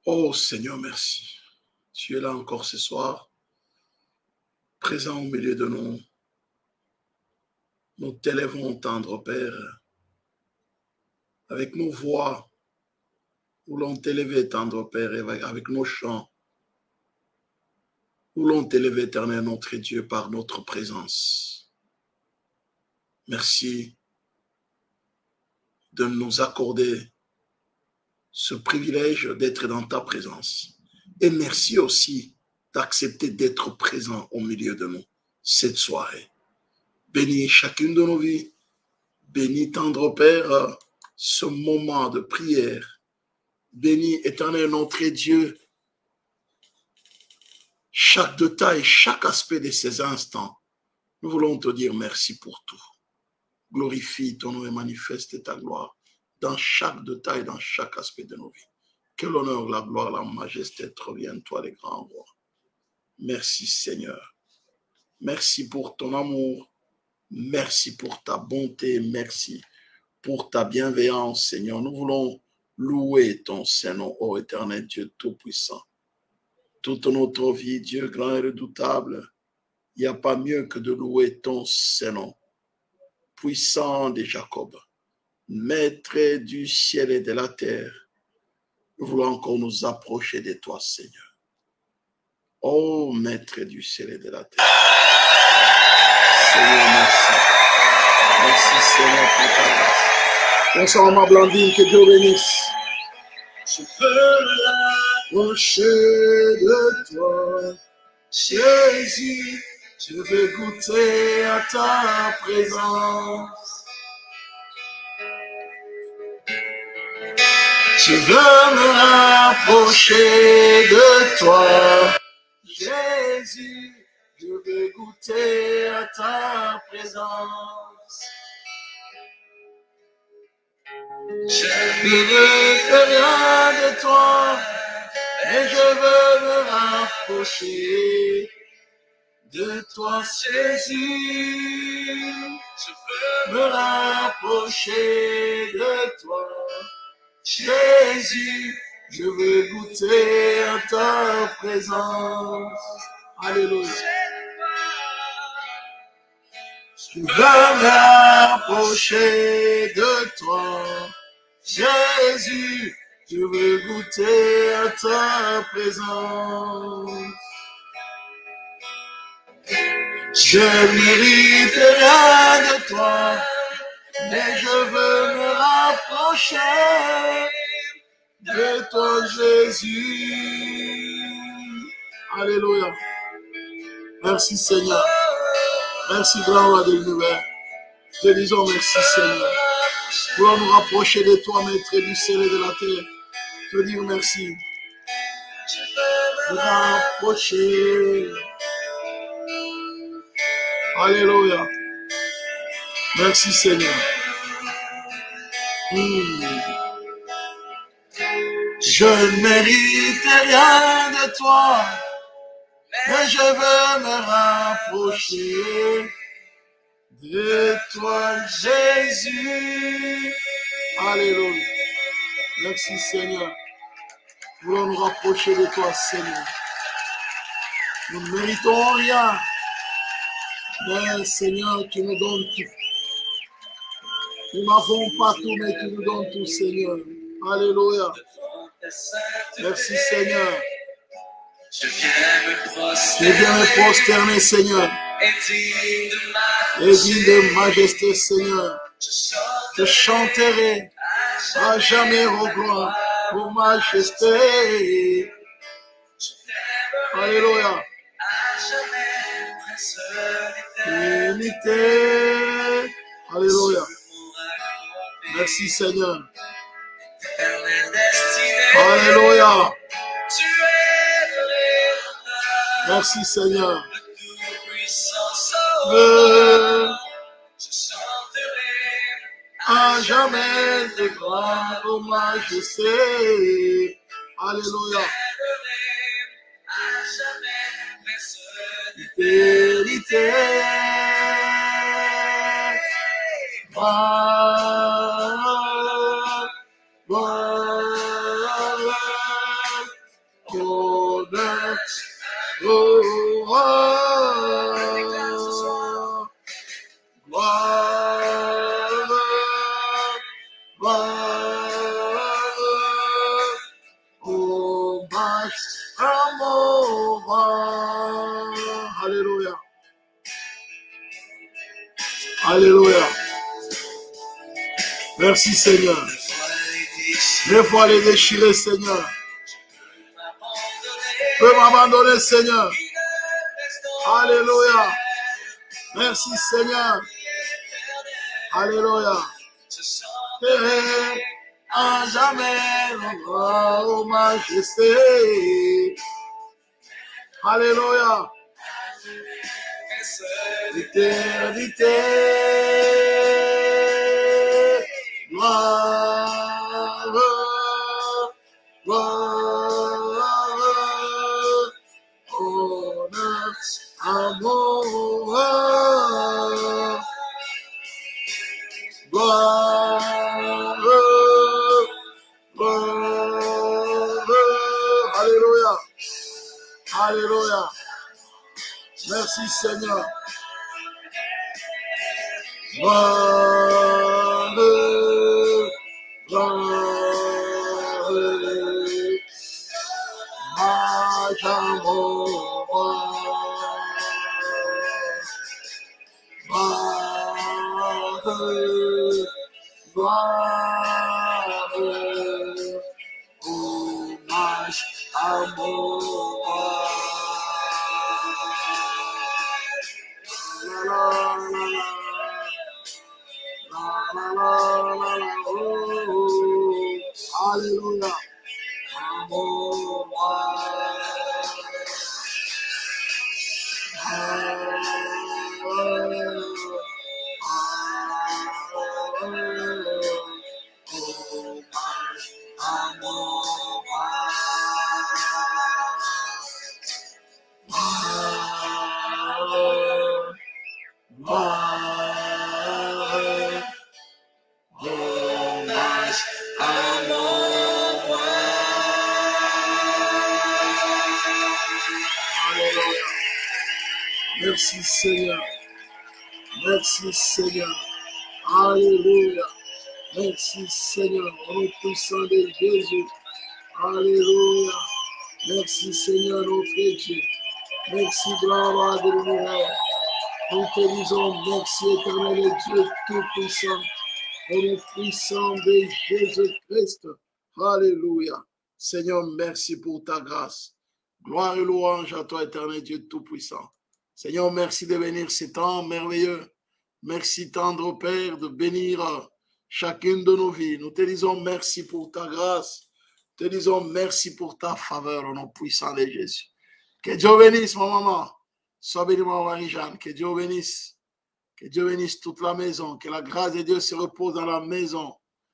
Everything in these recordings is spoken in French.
Oh Seigneur, merci. Tu es là encore ce soir, présent au milieu de nous. Nous t'élèvons, tendre Père, avec nos voix. Nous voulons t'élever, tendre Père, avec nos chants. Nous voulons t'élever, éternel, notre Dieu, par notre présence. Merci de nous accorder ce privilège d'être dans ta présence. Et merci aussi d'accepter d'être présent au milieu de nous cette soirée. Bénis chacune de nos vies. Bénis, tendre Père, ce moment de prière. Bénis, éternel, notre Dieu, chaque détail, chaque aspect de ces instants. Nous voulons te dire merci pour tout. Glorifie ton nom et manifeste ta gloire dans chaque détail, dans chaque aspect de nos vies. Que l'honneur, la gloire, la majesté te reviennent, toi, les grands rois. Merci, Seigneur. Merci pour ton amour. Merci pour ta bonté. Merci pour ta bienveillance, Seigneur. Nous voulons louer ton Saint-Nom, ô éternel Dieu Tout-Puissant. Toute notre vie, Dieu grand et redoutable, il n'y a pas mieux que de louer ton Saint-Nom. Puissant de Jacob, Maître du ciel et de la terre, nous voulons encore nous approcher de toi, Seigneur. Ô Maître du ciel et de la terre. Seigneur, merci. Merci, Seigneur, pour ta grâce. Bonsoir, ma Blandine, que Dieu bénisse. Je veux m'approcher de toi, Jésus. Je veux goûter à ta présence. Je veux me rapprocher de toi, Jésus. Je veux goûter à ta présence. Je ne veux rien de toi, mais je veux me rapprocher de toi, Jésus. Je veux me rapprocher de toi, Jésus. Je veux goûter à ta présence. Alléluia. Je veux me rapprocher de toi, Jésus. Je veux goûter à ta présence. Je mérite rien de toi, mais je veux me rapprocher de toi, Jésus. Alléluia. Merci, Seigneur. Merci, grand roi de l'univers. Te disons merci, Seigneur. Pour nous rapprocher de toi, Maître du ciel et de la terre. Te dire merci. Me rapprocher. Alléluia. Merci, Seigneur. Je ne mérite rien de toi, mais je veux me rapprocher de toi, Jésus. Alléluia. Merci, Seigneur. Nous voulons nous rapprocher de toi, Seigneur. Nous ne méritons rien, mais Seigneur, tu nous donnes tout. Nous n'avons pas tout, mais tu nous donnes tout, Seigneur. Alléluia. Merci, Seigneur. Je viens me prosterner, Seigneur. Et digne de majesté, Seigneur. Je chanterai à jamais au gloire, ô majesté. Alléluia. Unité. Alléluia. Merci, Seigneur. Alléluia. Merci, Seigneur. À jamais de gloire, ô majesté. Alléluia. Vérité. honneur, gloire, hommage, amour. Alléluia. Alléluia. Merci Seigneur. Des fois les déchirer Seigneur. Je peux m'abandonner Seigneur. Alléluia. Merci Seigneur. Alléluia. Et à jamais rendra aux majestés. Alléluia. L'éternité. Gloire. Gloire. Honneur. Amour. Gloire, gloire, alléluia, alléluia. Merci Seigneur. Gloire, gloire, amour, gloire, hommage, amour. La, la, la, la, oh, alléluia. Amour. Merci Seigneur. Merci Seigneur. Alléluia. Merci Seigneur. Au nom puissant de Jésus. Alléluia. Merci Seigneur notre Dieu. Merci grand roi de l'univers. Nous te disons merci éternel Dieu tout-puissant. Au nom puissant de Jésus-Christ. Alléluia. Seigneur, merci pour ta grâce. Gloire et louange à toi éternel Dieu tout-puissant. Seigneur, merci de bénir ces temps merveilleux. Merci, tendre Père, de bénir chacune de nos vies. Nous te disons merci pour ta grâce. Nous te disons merci pour ta faveur au nom puissant de Jésus. Que Dieu bénisse ma maman. Sois bénie ma Marie-Jeanne. Que Dieu bénisse. Que Dieu bénisse toute la maison. Que la grâce de Dieu se repose dans la maison.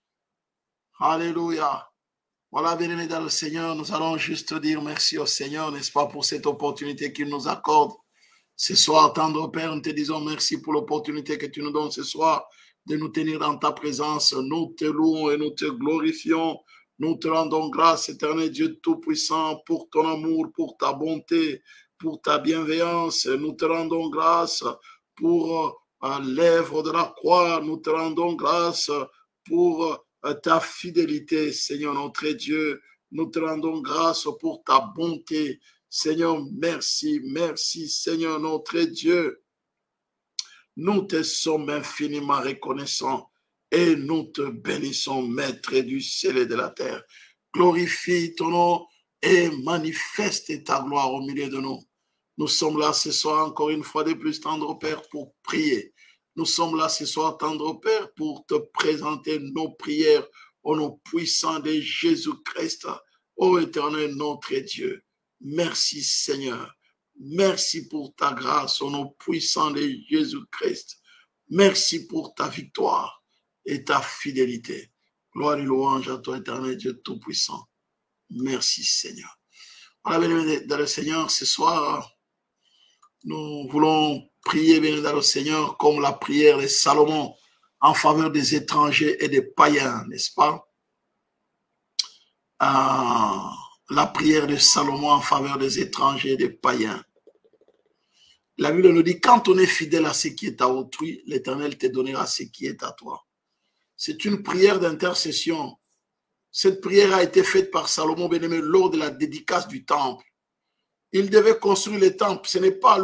Alléluia. Voilà, bien-aimés dans le Seigneur. Nous allons juste dire merci au Seigneur, n'est-ce pas, pour cette opportunité qu'il nous accorde. Ce soir, tendre Père, nous te disons merci pour l'opportunité que tu nous donnes ce soir de nous tenir dans ta présence. Nous te louons et nous te glorifions. Nous te rendons grâce, éternel Dieu Tout-Puissant, pour ton amour, pour ta bonté, pour ta bienveillance. Nous te rendons grâce pour l'œuvre de la croix. Nous te rendons grâce pour ta fidélité, Seigneur notre Dieu. Nous te rendons grâce pour ta bonté. Seigneur, merci, merci, Seigneur notre Dieu. Nous te sommes infiniment reconnaissants et nous te bénissons, Maître du ciel et de la terre. Glorifie ton nom et manifeste ta gloire au milieu de nous. Nous sommes là ce soir encore une fois de plus, tendre Père, pour prier. Nous sommes là ce soir, tendre Père, pour te présenter nos prières au nom puissant de Jésus-Christ, ô éternel notre Dieu. Merci Seigneur. Merci pour ta grâce au nom puissant de Jésus-Christ. Merci pour ta victoire et ta fidélité. Gloire et louange à toi, éternel Dieu tout-puissant. Merci Seigneur. Voilà, bien dans le Seigneur, ce soir, nous voulons prier bien dans le Seigneur comme la prière de Salomon en faveur des étrangers et des païens, n'est-ce pas? la prière de Salomon en faveur des étrangers et des païens. La Bible nous dit, quand on est fidèle à ce qui est à autrui, l'Éternel te donnera ce qui est à toi. C'est une prière d'intercession. Cette prière a été faite par Salomon bien-aimé lors de la dédicace du temple. Il devait construire le temple. Ce n'est pas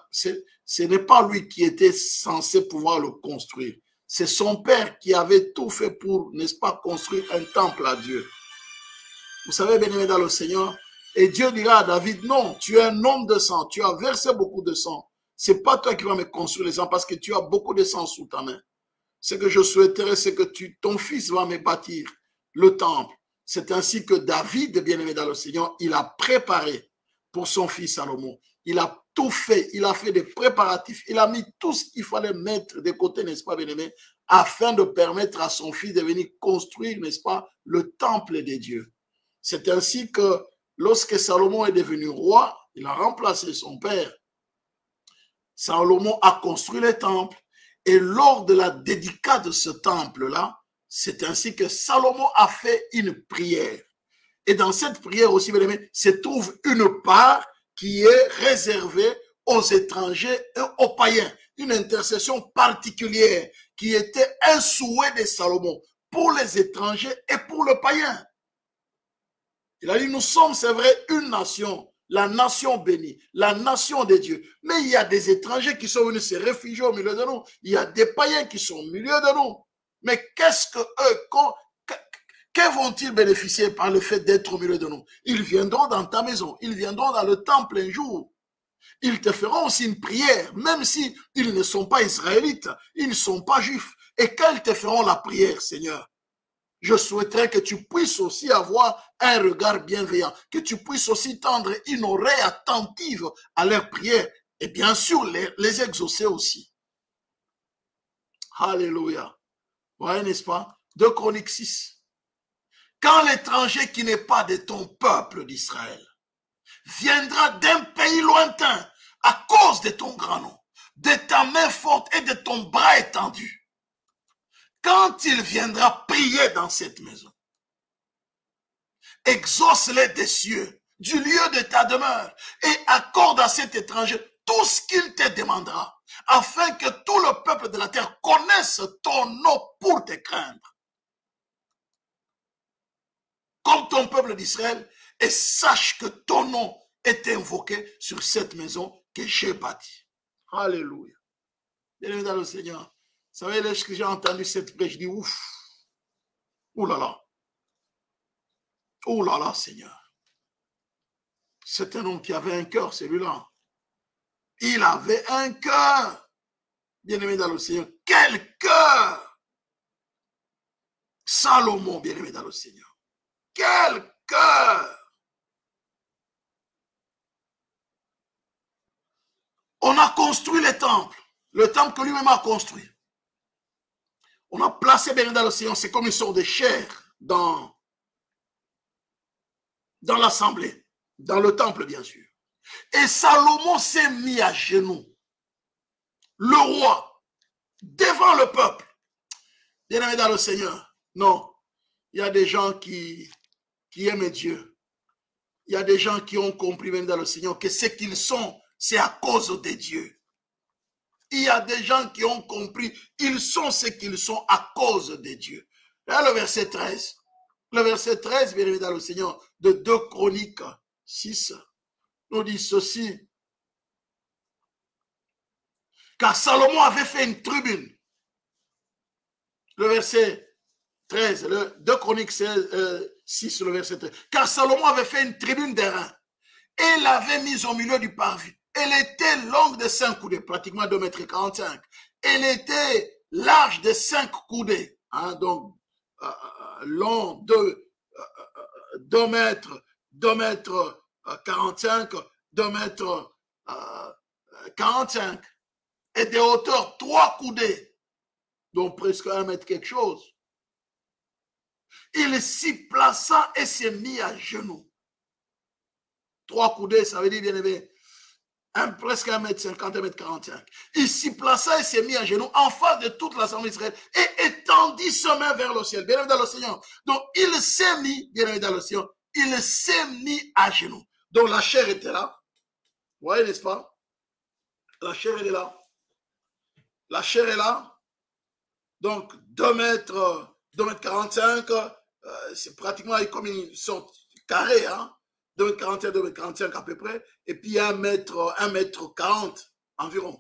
lui qui était censé pouvoir le construire. C'est son père qui avait tout fait pour, n'est-ce pas, construire un temple à Dieu. Vous savez, bien-aimé dans le Seigneur, et Dieu dira à David, non, tu es un homme de sang, tu as versé beaucoup de sang. C'est pas toi qui vas me construire les sang parce que tu as beaucoup de sang sous ta main. Ce que je souhaiterais, c'est que ton fils va me bâtir le temple. C'est ainsi que David, bien-aimé dans le Seigneur, il a préparé pour son fils Salomon. Il a tout fait, il a fait des préparatifs, il a mis tout ce qu'il fallait mettre de côté, n'est-ce pas, bien-aimé, afin de permettre à son fils de venir construire, n'est-ce pas, le temple de Dieu. C'est ainsi que lorsque Salomon est devenu roi, il a remplacé son père. Salomon a construit le temple et lors de la dédicace de ce temple-là, c'est ainsi que Salomon a fait une prière. Et dans cette prière aussi, bien aimé, se trouve une part qui est réservée aux étrangers et aux païens. Une intercession particulière qui était un souhait de Salomon pour les étrangers et pour le païen. Il a dit, nous sommes, c'est vrai, une nation, la nation bénie, la nation de Dieu. Mais il y a des étrangers qui sont venus se réfugier au milieu de nous. Il y a des païens qui sont au milieu de nous. Mais qu'est-ce que que vont-ils bénéficier par le fait d'être au milieu de nous? Ils viendront dans ta maison, ils viendront dans le temple un jour. Ils te feront aussi une prière, même si ils ne sont pas israélites, ils ne sont pas juifs. Et quand ils te feront la prière, Seigneur, je souhaiterais que tu puisses aussi avoir un regard bienveillant, que tu puisses aussi tendre une oreille attentive à leurs prières et bien sûr les exaucer aussi. Alléluia. Vous voyez, n'est-ce pas? 2 Chroniques 6. Quand l'étranger qui n'est pas de ton peuple d'Israël viendra d'un pays lointain à cause de ton grand nom, de ta main forte et de ton bras étendu, quand il viendra prier dans cette maison, exauce-les des cieux, du lieu de ta demeure, et accorde à cet étranger tout ce qu'il te demandera, afin que tout le peuple de la terre connaisse ton nom pour te craindre, comme ton peuple d'Israël, et sache que ton nom est invoqué sur cette maison que j'ai bâtie. Alléluia. Bien-aimé dans le Seigneur, vous savez, lorsque j'ai entendu cette prêche, je dis ouf, oulala, oulala, Seigneur. C'est un homme qui avait un cœur, celui-là. Il avait un cœur. Bien-aimé dans le Seigneur, quel cœur! Salomon, bien-aimé dans le Seigneur. Quel cœur! On a construit le temple que lui-même a construit. On a placé bien dans le Seigneur, c'est comme une sorte de chair dans l'assemblée, dans le temple bien sûr. Et Salomon s'est mis à genoux, le roi, devant le peuple. Bien-aimé dans le Seigneur, non, il y a des gens qui aiment Dieu. Il y a des gens qui ont compris même dans le Seigneur que ce qu'ils sont, c'est à cause de Dieu. Il y a des gens qui ont compris, ils sont ce qu'ils sont à cause de Dieu. Là, le verset 13. Le verset 13, bien évidemment, dans le Seigneur, de 2 Chroniques 6, nous dit ceci. Car Salomon avait fait une tribune. Le verset 13, le 2 Chroniques 6, le verset 13. Car Salomon avait fait une tribune d'airain et l'avait mise au milieu du parvis. Elle était longue de 5 coudées, pratiquement 2,45 m. Elle était large de 5 coudées, hein, donc long de 2 mètres 45, 2 mètres 45, et de hauteur 3 coudées, donc presque 1 mètre quelque chose. Il s'y plaça et s'est mis à genoux. 3 coudées, ça veut dire, bien aimé, presque 1 mètre 50, 1 mètre 45. Il s'y plaça et s'est mis à genoux en face de toute l'assemblée d'Israël et étendit ses mains vers le ciel. Bien aimé dans le Seigneur. Donc, il s'est mis, bien aimé dans le Seigneur, il s'est mis à genoux. Donc la chair était là. Vous voyez, n'est-ce pas? La chair, elle est là. La chair est là. Donc 2 mètres 45, c'est pratiquement comme une sorte de carré, hein? 2 mètres 41, 2 mètres 45 à peu près. Et puis 1 mètre 40 environ.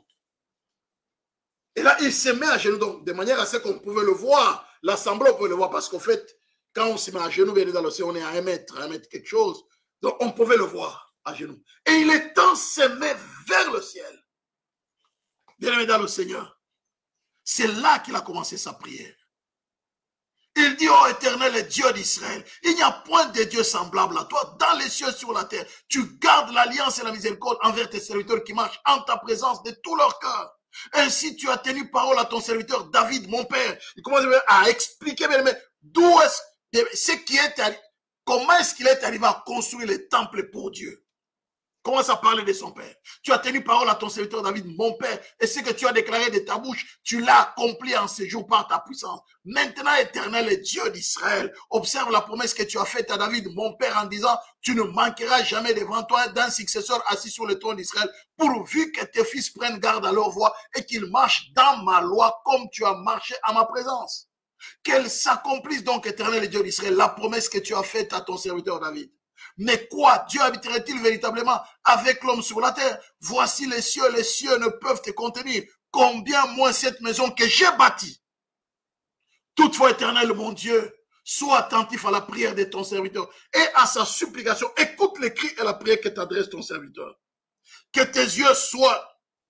Et là, il se met à genoux, donc de manière à ce qu'on pouvait le voir. L'assemblée, on pouvait le voir parce qu'en fait, quand on se met à genoux, bien dans l'océan, on est à 1 mètre quelque chose. Donc, on pouvait le voir à genoux. Et il est en se met vers le ciel. Bien-aimé dans le Seigneur, c'est là qu'il a commencé sa prière. Il dit, ô Éternel Dieu d'Israël, il n'y a point de Dieu semblable à toi dans les cieux sur la terre. Tu gardes l'alliance et la miséricorde envers tes serviteurs qui marchent en ta présence de tout leur cœur. Ainsi, tu as tenu parole à ton serviteur David, mon père. Il commence à expliquer, mais d'où est-ce qui est arrivé, comment est-ce qu'il est arrivé à construire les temples pour Dieu. Commence à parler de son père. Tu as tenu parole à ton serviteur David, mon père, et ce que tu as déclaré de ta bouche, tu l'as accompli en ce jour par ta puissance. Maintenant, Éternel Dieu d'Israël, observe la promesse que tu as faite à David, mon père, en disant, tu ne manqueras jamais devant toi d'un successeur assis sur le trône d'Israël, pourvu que tes fils prennent garde à leur voie et qu'ils marchent dans ma loi comme tu as marché à ma présence. Qu'elle s'accomplisse donc, Éternel Dieu d'Israël, la promesse que tu as faite à ton serviteur David. Mais quoi, Dieu habiterait-il véritablement avec l'homme sur la terre? Voici les cieux ne peuvent te contenir. Combien moins cette maison que j'ai bâtie. Toutefois, Éternel, mon Dieu, sois attentif à la prière de ton serviteur et à sa supplication. Écoute les cris et la prière que t'adresse ton serviteur. Que tes yeux soient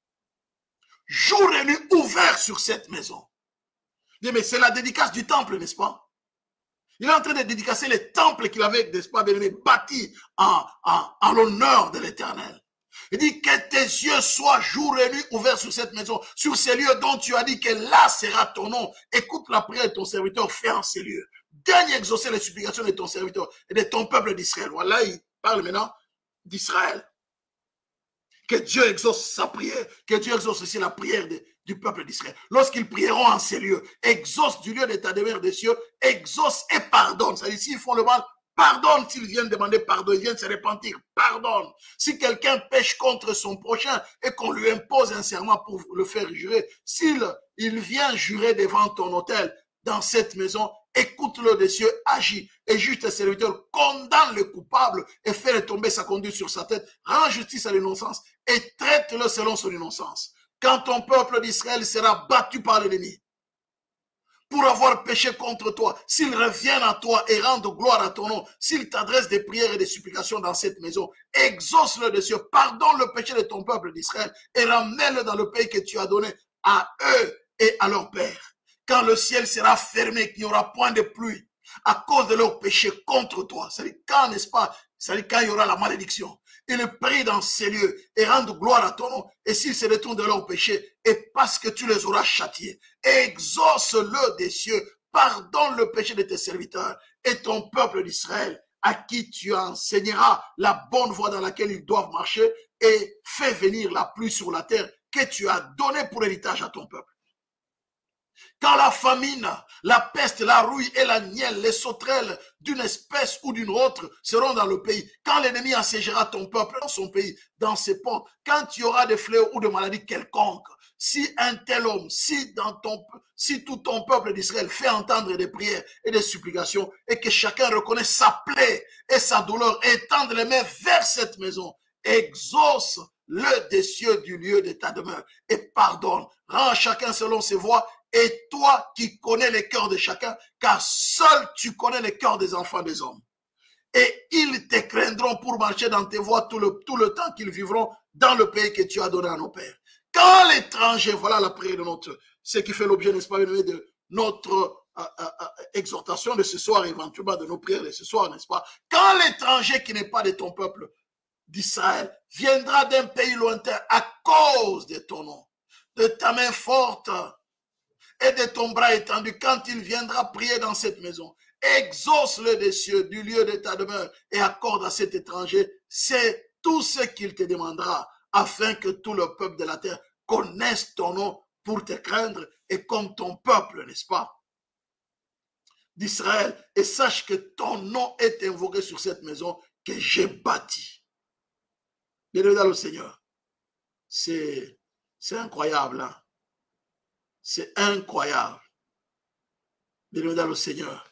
jour et nuit ouverts sur cette maison. Mais c'est la dédicace du temple, n'est-ce pas? Il est en train de dédicacer les temples qu'il avait, n'est-ce pas, bâtis en l'honneur de l'Éternel. Il dit que tes yeux soient jour et nuit ouverts sur cette maison, sur ces lieux dont tu as dit que là sera ton nom. Écoute la prière de ton serviteur, fais en ces lieux. Daigne exaucer les supplications de ton serviteur et de ton peuple d'Israël. Voilà, il parle maintenant d'Israël. Que Dieu exauce sa prière, que Dieu exauce aussi la prière du peuple d'Israël. Lorsqu'ils prieront en ces lieux, exauce du lieu de ta demeure des cieux, exauce et pardonne. C'est-à-dire, s'ils font le mal, pardonne. S'ils viennent demander pardon, ils viennent se repentir, pardonne. Si quelqu'un pêche contre son prochain et qu'on lui impose un serment pour le faire jurer, s'il vient jurer devant ton autel, dans cette maison, écoute-le des cieux, agis, et juge tes serviteurs, condamne le coupable et fais tomber sa conduite sur sa tête, rends justice à l'innocence et traite-le selon son innocence. Quand ton peuple d'Israël sera battu par l'ennemi pour avoir péché contre toi, s'ils reviennent à toi et rendent gloire à ton nom, s'ils t'adressent des prières et des supplications dans cette maison, exauce-le des cieux, pardonne le péché de ton peuple d'Israël et ramène-le dans le pays que tu as donné à eux et à leur père. Quand le ciel sera fermé, qu'il n'y aura point de pluie à cause de leur péché contre toi. C'est-à-dire quand, n'est-ce pas, c'est-à-dire quand il y aura la malédiction. Ils prient dans ces lieux et rendent gloire à ton nom. Et s'ils se détournent de leur péché, et parce que tu les auras châtiés, exauce-le des cieux, pardonne le péché de tes serviteurs et ton peuple d'Israël, à qui tu enseigneras la bonne voie dans laquelle ils doivent marcher, et fais venir la pluie sur la terre que tu as donnée pour héritage à ton peuple. Quand la famine, la peste, la rouille et la nielle, les sauterelles d'une espèce ou d'une autre seront dans le pays, quand l'ennemi assiégera ton peuple dans son pays, dans ses ports, quand il y aura des fléaux ou des maladies quelconques, si un tel homme, si tout ton peuple d'Israël fait entendre des prières et des supplications et que chacun reconnaît sa plaie et sa douleur et tende les mains vers cette maison, exauce le des cieux du lieu de ta demeure et pardonne, rends chacun selon ses voies. Et toi qui connais les cœurs de chacun, car seul tu connais les cœurs des enfants des hommes. Et ils te craindront pour marcher dans tes voies tout le temps qu'ils vivront dans le pays que tu as donné à nos pères. Quand l'étranger, voilà la prière de ce qui fait l'objet, n'est-ce pas, de notre exhortation de ce soir, éventuellement de nos prières de ce soir, n'est-ce pas? Quand l'étranger qui n'est pas de ton peuple d'Israël viendra d'un pays lointain à cause de ton nom, de ta main forte, et de ton bras étendu, quand il viendra prier dans cette maison, exauce-le des cieux, du lieu de ta demeure, et accorde à cet étranger, c'est tout ce qu'il te demandera, afin que tout le peuple de la terre connaisse ton nom pour te craindre, et comme ton peuple, n'est-ce pas? d'Israël et sache que ton nom est invoqué sur cette maison que j'ai bâtie. Bien-aimé dans le Seigneur, c'est incroyable. Hein? C'est incroyable. Bien-aimé dans le Seigneur,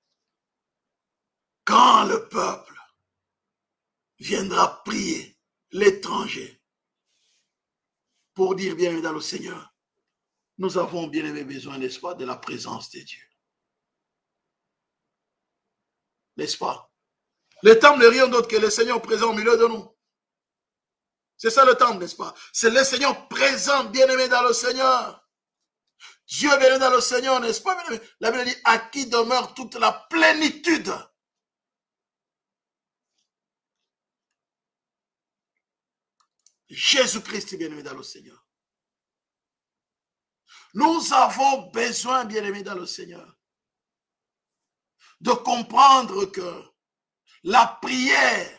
quand le peuple viendra prier l'étranger pour dire, bien-aimé dans le Seigneur, nous avons, bien-aimé, besoin, n'est-ce pas, de la présence de Dieu. N'est-ce pas? Le temple n'est rien d'autre que le Seigneur présent au milieu de nous. C'est ça le temple, n'est-ce pas? C'est le Seigneur présent, bien-aimé dans le Seigneur. Dieu bien-aimé dans le Seigneur, n'est-ce pas, bien-aimé? La Bible dit, à qui demeure toute la plénitude. Jésus-Christ, bien-aimé dans le Seigneur. Nous avons besoin, bien-aimé dans le Seigneur, de comprendre que la prière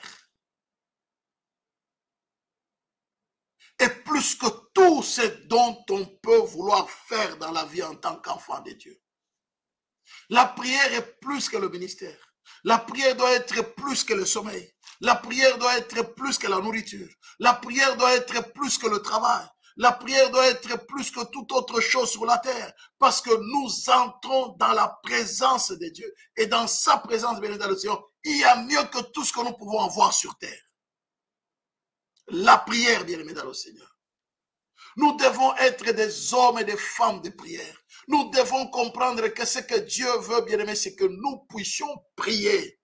est plus que tout ce dont on peut vouloir faire dans la vie en tant qu'enfant de Dieu. La prière est plus que le ministère. La prière doit être plus que le sommeil. La prière doit être plus que la nourriture. La prière doit être plus que le travail. La prière doit être plus que toute autre chose sur la terre. Parce que nous entrons dans la présence de Dieu. Et dans sa présence, bien dans le Seigneur, il y a mieux que tout ce que nous pouvons avoir sur terre. La prière, bien aimé dans le Seigneur. Nous devons être des hommes et des femmes de prière. Nous devons comprendre que ce que Dieu veut, bien aimé, c'est que nous puissions prier.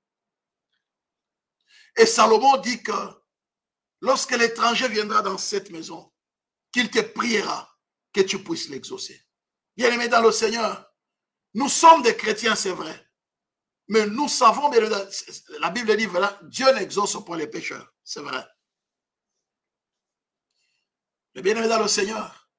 Et Salomon dit que lorsque l'étranger viendra dans cette maison, qu'il te priera, que tu puisses l'exaucer. Bien aimé dans le Seigneur, nous sommes des chrétiens, c'est vrai. Mais nous savons, bien aimé, la Bible dit, voilà, Dieu n'exauce pas les pécheurs. C'est vrai. Mais bien aimé dans le Seigneur,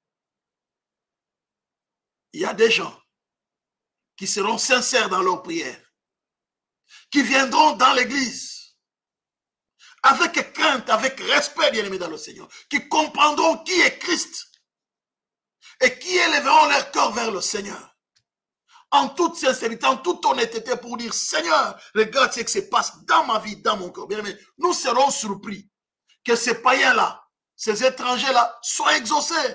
il y a des gens qui seront sincères dans leur prière, qui viendront dans l'église avec crainte, avec respect, bien aimé dans le Seigneur, qui comprendront qui est Christ et qui élèveront leur cœur vers le Seigneur. En toute sincérité, en toute honnêteté pour dire, Seigneur, regarde ce qui se passe dans ma vie, dans mon cœur. Bien aimé, nous serons surpris que ces païens-là, ces étrangers-là soient exaucés.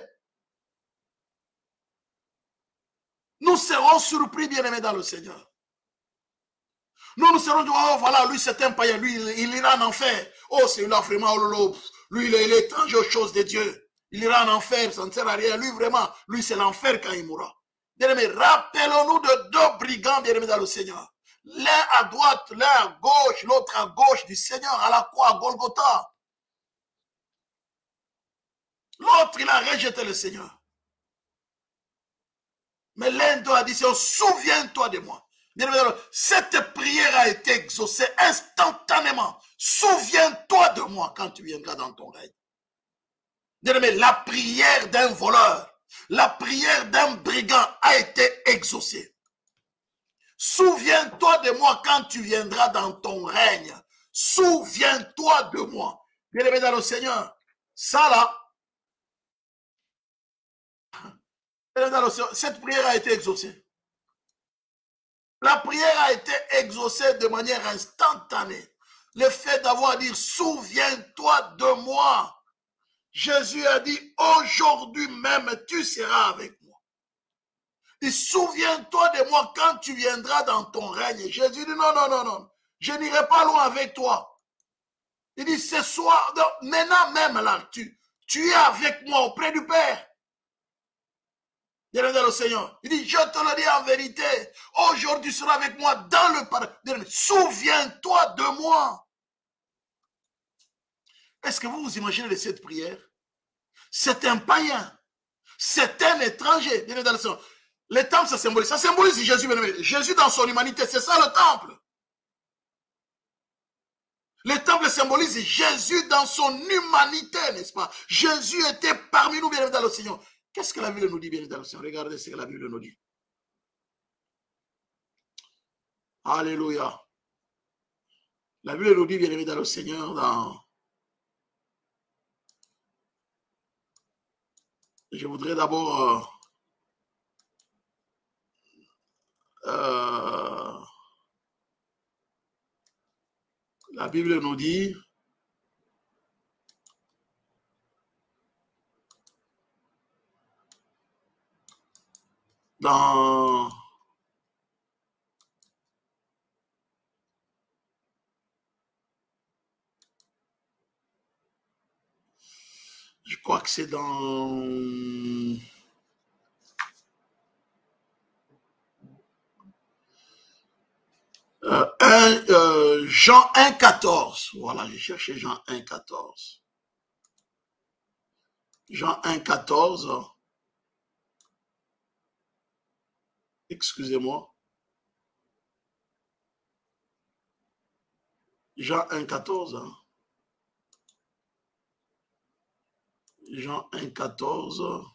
Nous serons surpris, bien aimés dans le Seigneur. Nous serons dit, oh voilà, lui c'est un païen, lui il ira en enfer. Oh, c'est là vraiment, oh lolo, lui il est étranger aux choses de Dieu. Il ira en enfer, ça ne sert à rien. Lui vraiment, lui c'est l'enfer quand il mourra. Bien aimés, rappelons-nous de deux brigands, bien aimés dans le Seigneur. L'un à droite, l'un à gauche, l'autre à gauche du Seigneur à la croix à Golgotha. L'autre, il a rejeté le Seigneur. Mais l'un d'eux a dit, souviens-toi de moi. Cette prière a été exaucée instantanément. Souviens-toi de moi quand tu viendras dans ton règne. La prière d'un voleur, la prière d'un brigand a été exaucée. Souviens-toi de moi quand tu viendras dans ton règne. Souviens-toi de moi. Bien-aimé dans le Seigneur, ça là, cette prière a été exaucée. La prière a été exaucée de manière instantanée. Le fait d'avoir dit, souviens-toi de moi. Jésus a dit, aujourd'hui même, tu seras avec moi. Et souviens-toi de moi quand tu viendras dans ton règne. Jésus dit, non, non, non, non. Je n'irai pas loin avec toi. Il dit, ce soir, maintenant même là, tu es avec moi auprès du Père. Bien-aimé dans le Seigneur. Il dit, je te le dis en vérité, aujourd'hui tu seras avec moi dans le paradis. Souviens-toi de moi. Est-ce que vous vous imaginez de cette prière? C'est un païen. C'est un étranger. Bien-aimé dans le Seigneur. Le temple, ça symbolise Jésus, bien-aimé. Jésus dans son humanité, c'est ça le temple. Le temple symbolise Jésus dans son humanité, n'est-ce pas? Jésus était parmi nous, bien-aimé dans le Seigneur. Qu'est-ce que la Bible nous dit, bien dans le Seigneur? Regardez ce que la Bible nous dit. Alléluia. La Bible nous dit, bien aimé dans le Seigneur, je voudrais d'abord La Bible nous dit, dans je crois que c'est dans Jean 1,14. Voilà, j'ai cherché Jean 1,14. Jean 1,14. Excusez-moi. Jean 1,14. Hein. Jean 1,14.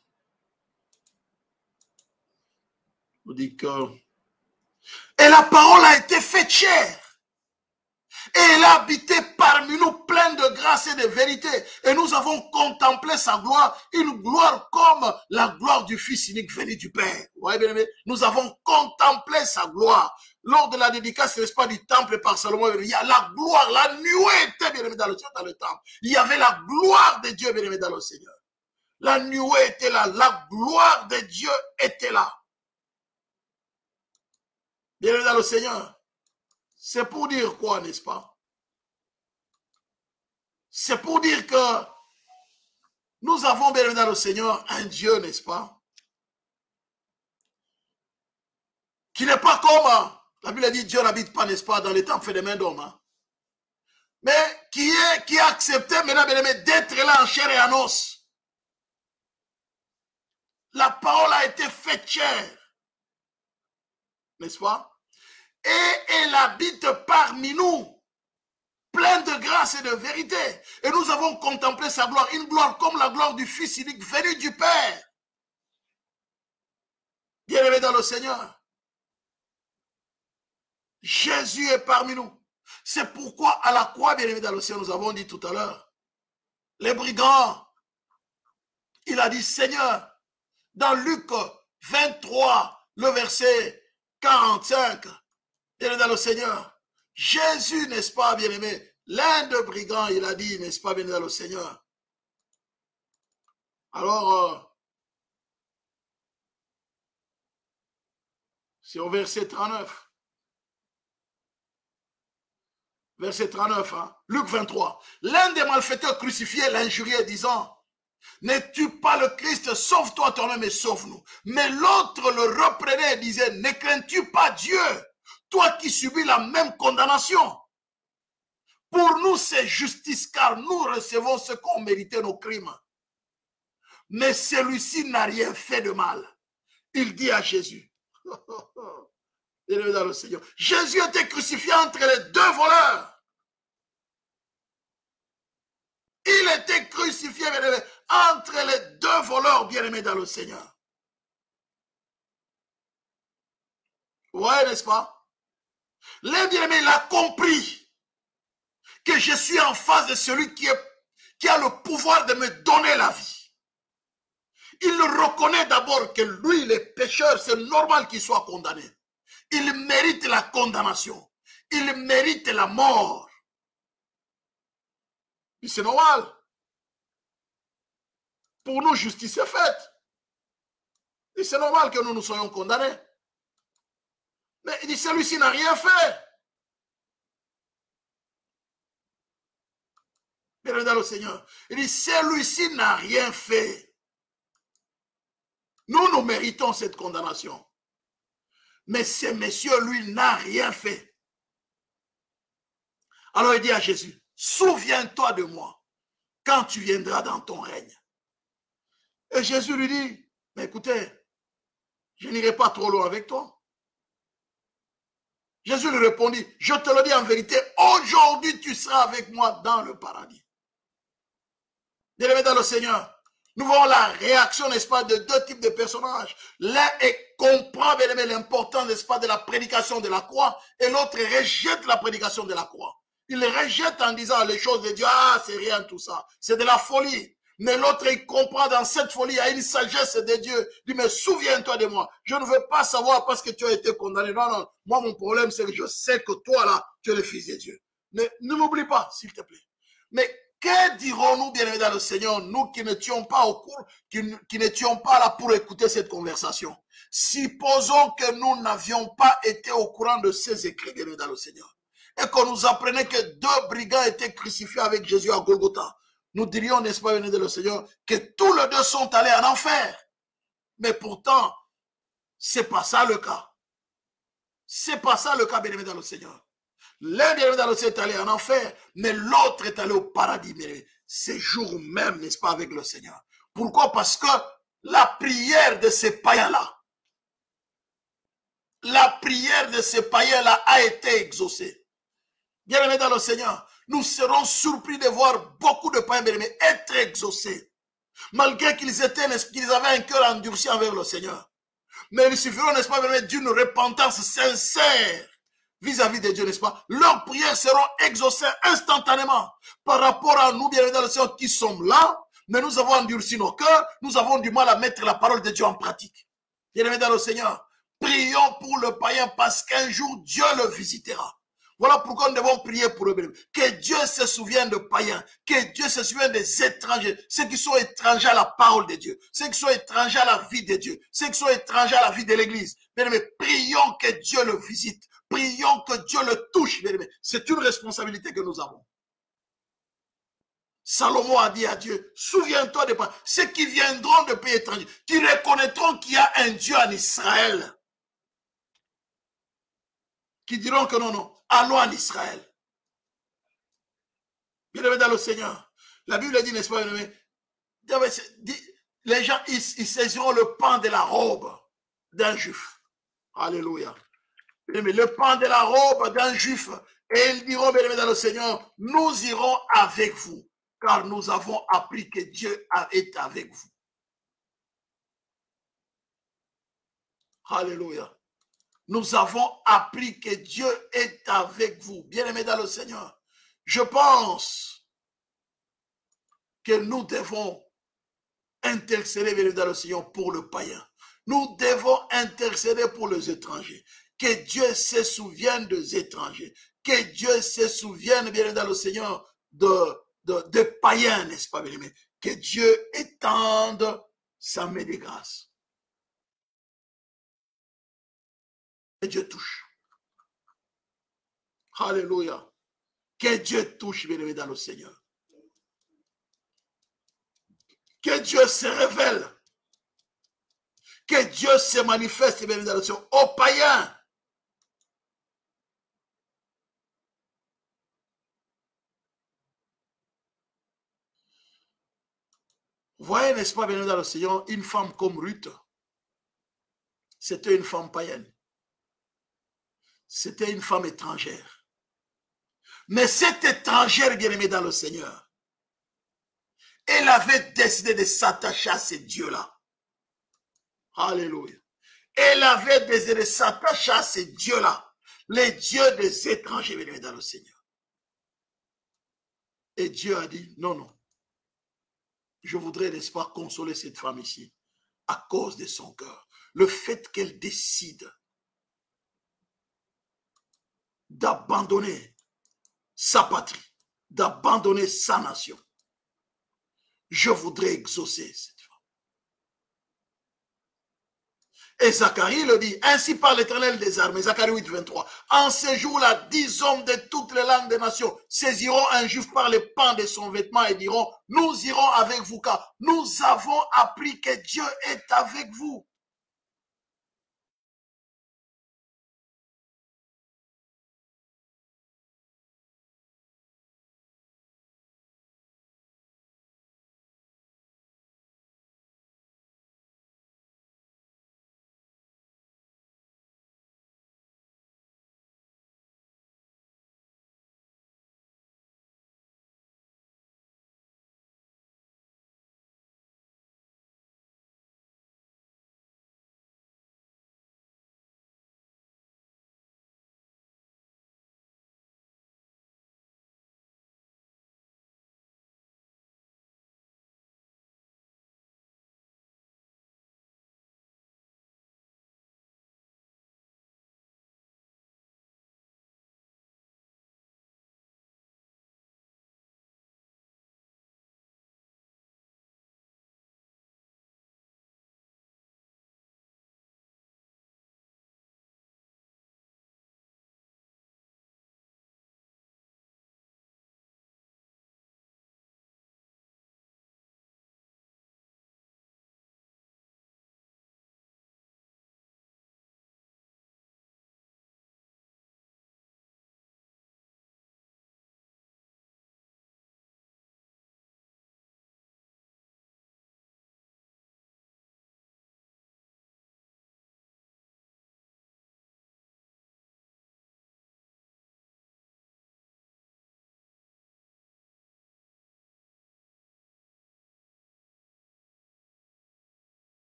On dit que et la parole a été faite chair. Et elle a habité parmi nous pleine de grâce et de vérité. Et nous avons contemplé sa gloire, une gloire comme la gloire du Fils unique venu du Père. Vous voyez bien aimé? Nous avons contemplé sa gloire. Lors de la dédicace, n'est-ce pas, du temple par Salomon, il y a la gloire, la nuée était bien aimé dans le temple. Il y avait la gloire de Dieu bien aimé dans le Seigneur. La nuée était là, la gloire de Dieu était là. Bien aimé dans le Seigneur. C'est pour dire quoi, n'est-ce pas? C'est pour dire que nous avons bien aimé dans le Seigneur un Dieu, n'est-ce pas? Qui n'est pas comme, la Bible dit, Dieu n'habite pas, n'est-ce pas, dans les temples faits des mains d'hommes. Hein? Mais qui a accepté maintenant, bien aimé, d'être là en chair et en os. La parole a été faite chair, n'est-ce pas? Et elle habite parmi nous, pleine de grâce et de vérité. Et nous avons contemplé sa gloire, une gloire comme la gloire du Fils unique venu du Père. Bien-aimé dans le Seigneur. Jésus est parmi nous. C'est pourquoi à la croix, bien-aimé dans le Seigneur, nous avons dit tout à l'heure, les brigands, il a dit, Seigneur, dans Luc 23, le verset 45, bien-aimé dans le Seigneur, Jésus, n'est-ce pas, bien-aimé, l'un des brigands, il a dit, n'est-ce pas, bien-aimé dans le Seigneur. Alors, c'est au verset 39. Verset 39, hein? Luc 23. L'un des malfaiteurs crucifiés l'injuriait, disant, n'es-tu pas le Christ? Sauve-toi toi-même et sauve-nous. Mais l'autre le reprenait et disait, ne crains-tu pas Dieu, toi qui subis la même condamnation? Pour nous, c'est justice, car nous recevons ce qu'ont mérité nos crimes. Mais celui-ci n'a rien fait de mal. Il dit à Jésus, dans le Seigneur, Jésus était crucifié entre les deux voleurs. Il était crucifié entre les deux voleurs bien-aimés dans le Seigneur. Ouais, n'est-ce pas? L'un bien-aimé, il a compris que je suis en face de celui qui a le pouvoir de me donner la vie. Il reconnaît d'abord que lui, le pécheur, c'est normal qu'il soit condamné. Il mérite la condamnation. Il mérite la mort. C'est normal. Pour nous, justice est faite. Et c'est normal que nous soyons condamnés. Mais il dit, celui-ci n'a rien fait. Bien dans le Seigneur. Il dit, celui-ci n'a rien fait. Nous méritons cette condamnation. Mais ce monsieur, lui, n'a rien fait. Alors il dit à Jésus, souviens-toi de moi quand tu viendras dans ton règne. Et Jésus lui dit, mais écoutez, je n'irai pas trop loin avec toi. Jésus lui répondit, je te le dis en vérité, aujourd'hui tu seras avec moi dans le paradis. Bien-aimés dans le Seigneur, nous voyons la réaction, n'est-ce pas, de deux types de personnages. L'un comprend, bien aimé, l'importance, n'est-ce pas, de la prédication de la croix, et l'autre rejette la prédication de la croix. Il rejette en disant les choses de Dieu, ah, c'est rien tout ça, c'est de la folie. Mais l'autre, il comprend dans cette folie, il y a une sagesse de Dieu. Il dit, mais souviens-toi de moi. Je ne veux pas savoir parce que tu as été condamné. Non, non. Moi, mon problème, c'est que je sais que toi, là, tu es le Fils de Dieu. Ne m'oublie pas, s'il te plaît. Mais que dirons-nous, bien-aimés dans le Seigneur, nous qui n'étions pas au cours, qui n'étions pas là pour écouter cette conversation? Supposons que nous n'avions pas été au courant de ces écrits, bien-aimés dans le Seigneur, et qu'on nous apprenait que 2 brigands étaient crucifiés avec Jésus à Golgotha. Nous dirions, n'est-ce pas, bien-aimés dans le Seigneur, que tous les 2 sont allés en enfer. Mais pourtant, c'est pas ça le cas. C'est pas ça le cas, bien-aimés dans le Seigneur. L'un des dans le ciel est allé en enfer, mais l'autre est allé au paradis. Mais ces jours même, n'est-ce pas, avec le Seigneur. Pourquoi? Parce que la prière de ces païens-là, a été exaucée. Bien-aimés dans le Seigneur, nous serons surpris de voir beaucoup de païens bien-aimés être exaucés, malgré qu'ils avaient un cœur endurci envers le Seigneur. Mais il suffira, n'est-ce pas, bien-aimés, d'une repentance sincère vis-à-vis de Dieu, n'est-ce pas? Leurs prières seront exaucées instantanément par rapport à nous, bien dans le Seigneur, qui sommes là, mais nous avons endurci nos cœurs, nous avons du mal à mettre la parole de Dieu en pratique. Bien-aimés dans le Seigneur, prions pour le païen parce qu'un jour Dieu le visitera. Voilà pourquoi nous devons prier pour eux. Que Dieu se souvienne de païens, que Dieu se souvienne des étrangers, ceux qui sont étrangers à la parole de Dieu, ceux qui sont étrangers à la vie de Dieu, ceux qui sont étrangers à la vie de l'Église. Bien-aimés, prions que Dieu le visite. Prions que Dieu le touche, bien-aimé. C'est une responsabilité que nous avons. Salomon a dit à Dieu, souviens-toi des païens, ceux qui viendront de pays étrangers, qui reconnaîtront qu'il y a un Dieu en Israël, qui diront que non, allons en Israël. Bien-aimé dans le Seigneur, la Bible dit, n'est-ce pas, bien-aimé, les gens, ils saisiront le pan de la robe d'un juif. Alléluia. Mais le pan de la robe d'un juif, et ils diront, bien-aimés dans le Seigneur, nous irons avec vous, car nous avons appris que Dieu est avec vous. Alléluia. Nous avons appris que Dieu est avec vous. Bien-aimés dans le Seigneur, je pense que nous devons intercéder, bien-aimés dans le Seigneur, pour le païen. Nous devons intercéder pour les étrangers. Que Dieu se souvienne des étrangers. Que Dieu se souvienne, bien dans le Seigneur, de païens, n'est-ce pas, bien aimé? Que Dieu étende sa main de grâce. Que Dieu touche. Alléluia. Que Dieu touche, bien aimé, dans le Seigneur. Que Dieu se révèle. Que Dieu se manifeste, bien aimé, dans le Seigneur, aux païens. Vous voyez, n'est-ce pas, bien dans le Seigneur, une femme comme Ruth, c'était une femme païenne. C'était une femme étrangère. Mais cette étrangère, bien-aimée dans le Seigneur, elle avait décidé de s'attacher à ces dieux-là. Alléluia. Elle avait décidé de s'attacher à ces dieux-là, les dieux des étrangers, bien-aimés dans le Seigneur. Et Dieu a dit, non. Je voudrais, n'est-ce pas, consoler cette femme ici à cause de son cœur. Le fait qu'elle décide d'abandonner sa patrie, d'abandonner sa nation. Je voudrais exaucer cette femme. Et Zacharie le dit, ainsi par l'Éternel des armées, Zacharie 8, 23. En ce jour-là, 10 hommes de toutes les langues des nations saisiront un juif par les pans de son vêtement et diront, nous irons avec vous, car nous avons appris que Dieu est avec vous.